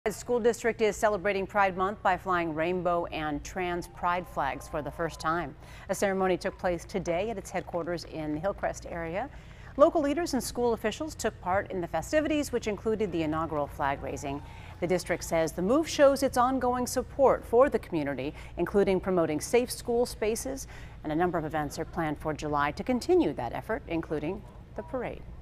The school district is celebrating Pride Month by flying Rainbow and Trans Pride flags for the first time. A ceremony took place today at its headquarters in the Hillcrest area. Local leaders and school officials took part in the festivities, which included the inaugural flag raising. The district says the move shows its ongoing support for the community, including promoting safe school spaces, and a number of events are planned for July to continue that effort, including the parade.